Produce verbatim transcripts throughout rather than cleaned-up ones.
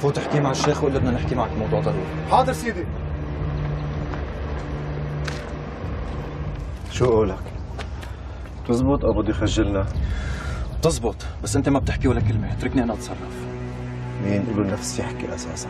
فوت احكي مع الشيخ وقول له بدنا نحكي معك بموضوع ضروري. حاضر سيدي. شو قولك؟ بتزبط او بده يخجلنا؟ بتزبط، بس انت ما بتحكي ولا كلمه، اتركني انا اتصرف. مين له نفس يحكي اساسا؟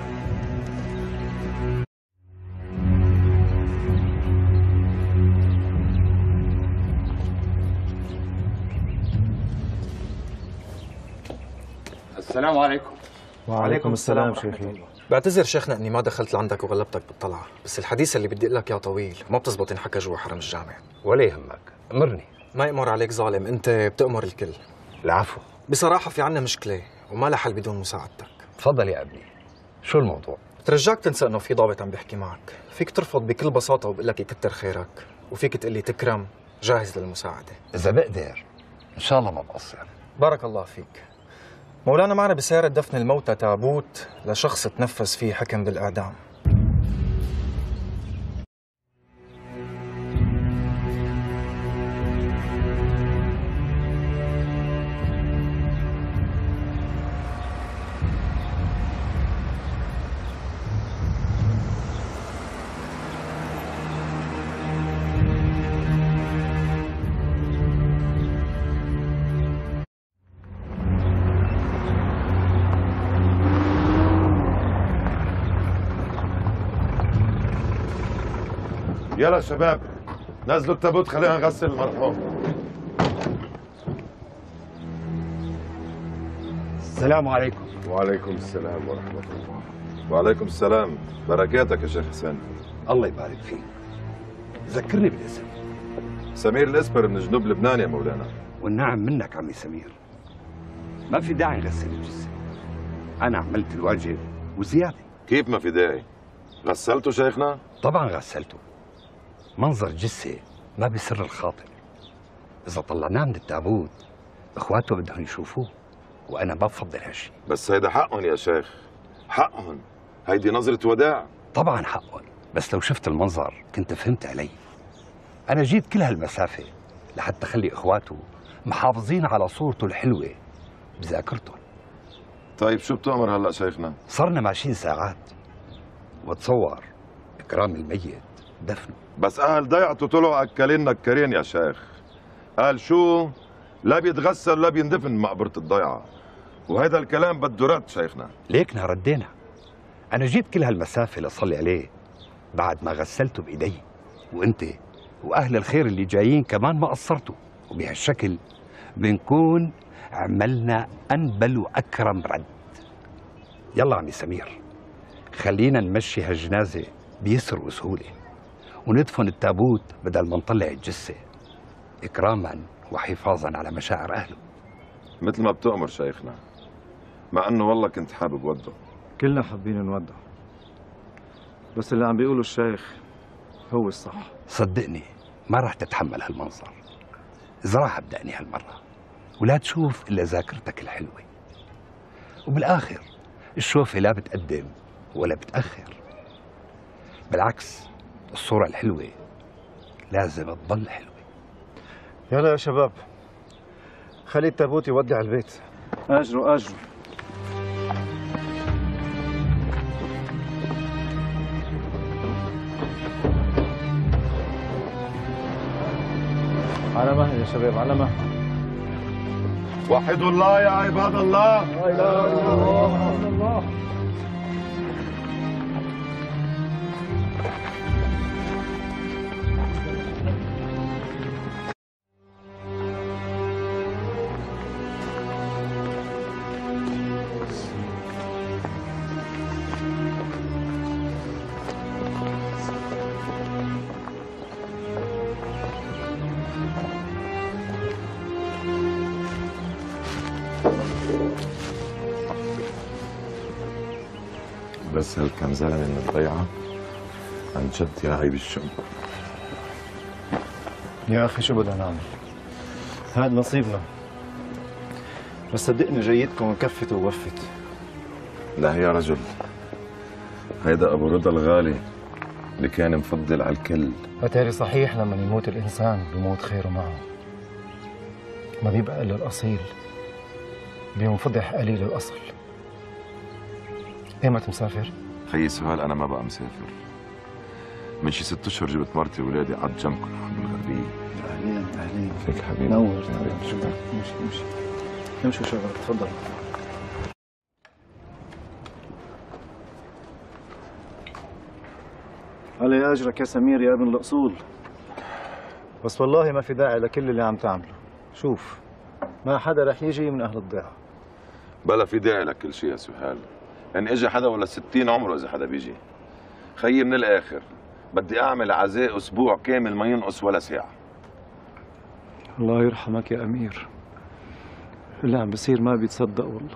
السلام عليكم. وعليكم السلام شيخي. بعتذر شيخنا اني ما دخلت لعندك وغلبتك بالطلعه، بس الحديث اللي بدي اقول لك اياه طويل، ما بتزبط ينحكى جوا حرم الجامع. ولا يهمك، امرني. ما يأمر عليك ظالم، انت بتأمر الكل. العفو. بصراحه في عنا مشكله وما لها حل بدون مساعدتك. تفضل يا ابني. شو الموضوع؟ بترجاك تنسى انه في ضابط عم بيحكي معك، فيك ترفض بكل بساطه وبقول لك يكتر خيرك، وفيك تقول لي تكرم، جاهز للمساعده. اذا بقدر ان شاء الله ما بقصر. بارك الله فيك. مولانا معنا بسيارة دفن الموتى تابوت لشخص تنفذ فيه حكم بالإعدام. يلا شباب نزلوا التابوت، خلينا نغسل المرحوم. السلام عليكم. وعليكم السلام ورحمة الله. وعليكم السلام، بركاتك يا شيخ حسين. الله يبارك فيك. ذكرني بالاسم. سمير الاسبر من جنوب لبنان يا مولانا. والنعم منك عمي سمير. ما في داعي نغسل الجثة. أنا عملت الواجب وزيادة. كيف ما في داعي؟ غسلته شيخنا؟ طبعا غسلته. منظر جثة ما بيسر الخاطر. إذا طلعناه من التابوت إخواته بدهم يشوفوه، وأنا ما بفضل هالشيء. بس هيدا حقهم يا شيخ، حقهم. هيدي نظرة وداع. طبعا حقهم، بس لو شفت المنظر كنت فهمت علي. أنا جيت كل هالمسافة لحتى أخلي إخواته محافظين على صورته الحلوة بذاكرتهم. طيب شو بتأمر هلا شيخنا؟ صرنا ماشيين ساعات، وتصور إكرام الميت دفنه. بس أهل ضيعته طلعوا أكلين نكرين يا شيخ. قال شو؟ لا بيتغسل لا بيندفن مقبرة الضيعة، وهذا الكلام بده رد شيخنا. ليكنا ردينا. أنا جيت كل هالمسافة لصلي عليه بعد ما غسلته بإيدي، وأنت وأهل الخير اللي جايين كمان ما قصرتوا، وبهالشكل بنكون عملنا أنبل وأكرم رد. يلا عمي سمير، خلينا نمشي هالجنازة بيسر وسهولة، وندفن التابوت بدل ما نطلع الجثة، إكراما وحفاظا على مشاعر أهله. مثل ما بتأمر شيخنا، مع أنه والله كنت حابب وده. كلنا حابين نودع، بس اللي عم بيقوله الشيخ هو الصح. صدقني ما راح تتحمل هالمنظر إذا راح أبدأني هالمرة، ولا تشوف إلا ذاكرتك الحلوة. وبالآخر الشوفة لا بتقدم ولا بتأخر، بالعكس الصورة الحلوة لازم تضل حلوة. يلا يا شباب، خلي التابوت يودع البيت. اجروا اجروا. على مهل يا شباب، على مهل. وحدوا الله يا عباد الله. لا اله الا الله محمد الله. بس هالكم زلمه من الضيعه عن جد يا هي بالشم. يا اخي شو بدنا نعمل؟ هذا نصيبنا، بس صدقني جيتكم كفت ووفت. لا يا رجل، هيدا ابو رضا الغالي اللي كان مفضل على الكل. اتاري صحيح لما يموت الانسان بيموت خيره معه، ما بيبقى الا الاصيل بينفضح قليل الاصل. ايمت مسافر؟ خيي سهال انا ما بقى مسافر. من شي ست اشهر جبت مرتي وولادي قعدت جنبكم هون بالغربيه. اهلين اهلين فيك حبيبي. نور شكرا. امشي امشي امشي شغلك تفضل. علي اجرك يا سمير يا ابن الاصول. بس والله ما في داعي لكل اللي عم تعمله. شوف ما حدا رح يجي من اهل الضيعه. بلا في داعي لكل شيء يا سهال. يعني اجى حدا ولا ستين عمره اذا حدا بيجي. خيي من الاخر بدي اعمل عزاء اسبوع كامل ما ينقص ولا ساعه. الله يرحمك يا امير. اللي عم بصير ما بيتصدق والله.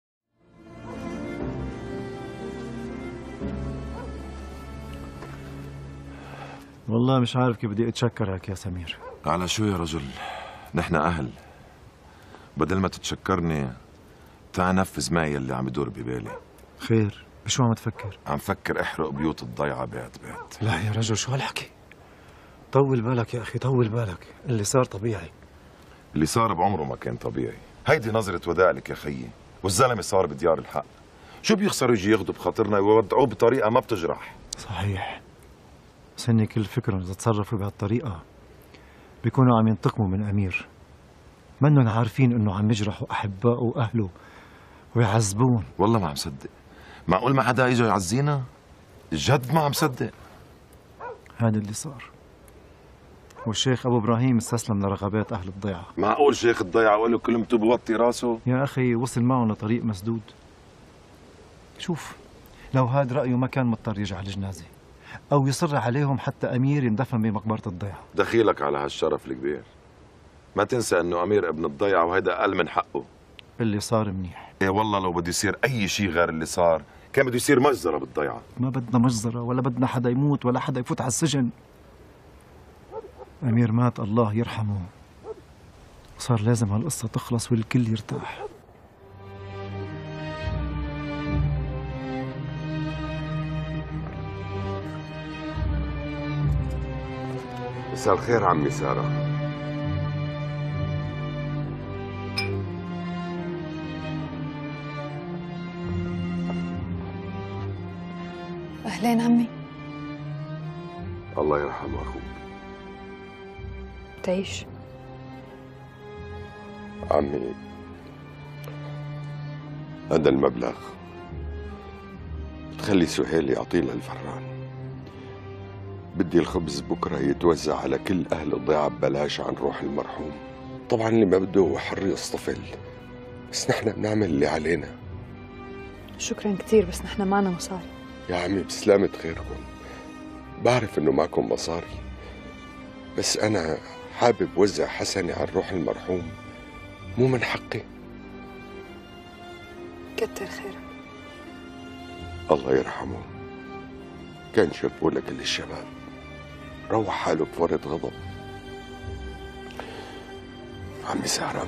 والله مش عارف كيف بدي اتشكرك يا سمير. على شو يا رجل؟ نحن اهل. بدل ما تتشكرني تعال نفذ معي اللي عم يدور ببالي. خير بشو عم تفكر؟ عم فكر احرق بيوت الضيعه بيت بيت. لا يا رجل شو هالحكي؟ طول بالك يا اخي طول بالك. اللي صار طبيعي. اللي صار بعمره ما كان طبيعي. هيدي نظرة وداع لك يا خيي. والزلمه صار بديار الحق. شو بيخسروا يجي ياخذوا بخاطرنا ويودعوه بطريقه ما بتجرح. صحيح. بس هن كل فكرهم اذا تصرفوا بهالطريقه بيكونوا عم ينتقموا من امير. منن عارفين انه عم يجرحوا احبائه واهله ويعذبون. والله ما عم صدق. معقول ما حدا اجى يعزينا؟ جد ما عم صدق. هذا اللي صار. والشيخ ابو ابراهيم استسلم لرغبات اهل الضيعه. معقول شيخ الضيعه وقال له كلمته بوطي راسه؟ يا اخي وصل معهم لطريق مسدود. شوف لو هاد رايه ما كان مضطر يجي على الجنازه او يصر عليهم حتى امير يندفن بمقبره الضيعه. دخيلك على هالشرف الكبير. ما تنسى انه امير ابن الضيعه وهيدا اقل من حقه. اللي صار منيح. ايه والله لو بده يصير اي شيء غير اللي صار كان بده يصير مجزره بالضيعه. ما بدنا مجزره ولا بدنا حدا يموت ولا حدا يفوت على السجن. امير مات الله يرحمه. صار لازم هالقصه تخلص والكل يرتاح. مساء الخير عمي ساره. أهلين عمي. الله يرحمه أخوك. تعيش. عمي هذا المبلغ بتخلي سهيل يعطيه للفران. بدي الخبز بكرة يتوزع على كل أهل الضيعة ببلاش عن روح المرحوم. طبعا اللي ما بده هو حر يصطفل، بس نحن بنعمل اللي علينا. شكرا كثير بس نحن معنا مصاري. يا عمي بسلامة خيركم. بعرف انه معكم مصاري، بس انا حابب وزع حسنة على روح المرحوم، مو من حقي. كتر خيرك. الله يرحمه كان شابه لكل الشباب، روح حاله بفرط غضب. عمي سهران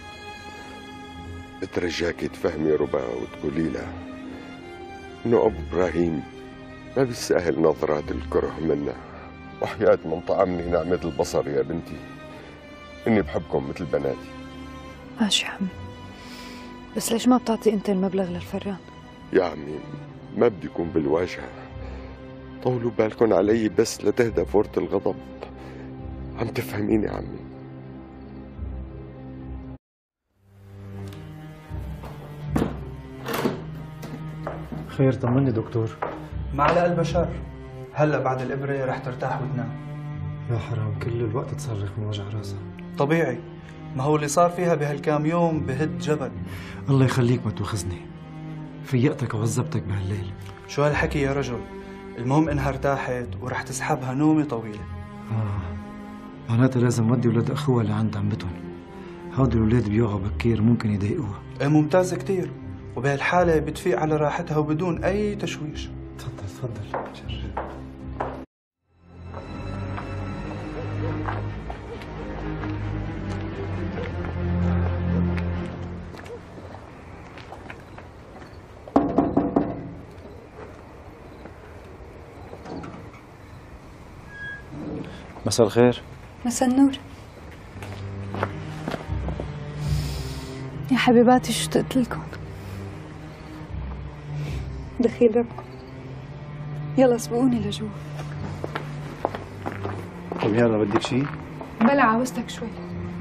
بترجاكي تفهمي ربا وتقولي له انه ابو ابراهيم ما بيستاهل نظرات الكره منا. وحياة من طعمني نعمة البصر يا بنتي اني بحبكم مثل بناتي. ماشي يا عمي، بس ليش ما بتعطي انت المبلغ للفران؟ يا عمي ما بدي يكون بالواجهة، طولوا بالكم علي بس لتهدى فورة الغضب. عم تفهميني عمي؟ خير طمني دكتور. معلقة البشر هلا بعد الإبرة رح ترتاح وتنام. يا حرام كل الوقت تصرخ من وجع راسها. طبيعي، ما هو اللي صار فيها بهالكام يوم بهد جبل. الله يخليك ما تواخذني، فيقتك وعذبتك بهالليل. شو هالحكي يا رجل؟ المهم انها ارتاحت ورح تسحبها نومة طويلة. اه معناتها لازم ودي ولاد اخوها لعند عمتهم. هودي الولاد بيوعوا بكير ممكن يضايقوها. ايه ممتازة كتير، وبهالحالة بتفيق على راحتها وبدون أي تشويش. تفضل تفضل. جرب. مساء الخير. مساء النور. يا حبيباتي اشتقت لكم. دخيل ربكم. يلا سبقوني لجوا. طيب يلا بدك شيء؟ بلا عاوزتك شوي.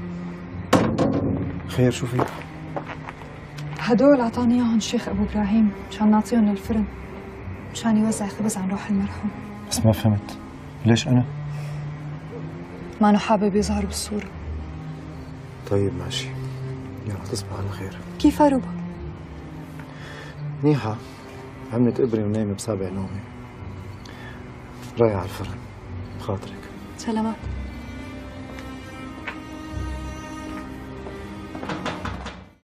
خير شو في؟ هدول عطاني اياهم الشيخ ابو ابراهيم مشان نعطيهم للفرن، مشان يوزع خبز عن روح المرحوم. بس ما فهمت، ليش أنا؟ ما انه حابب يظهر بالصورة. طيب ماشي، يلا تصبح على خير. كيف روبا؟ منيحة، عملت إبرة ونايمة بسابع نومي. رايحة على الفرن، بخاطرك. سلامات.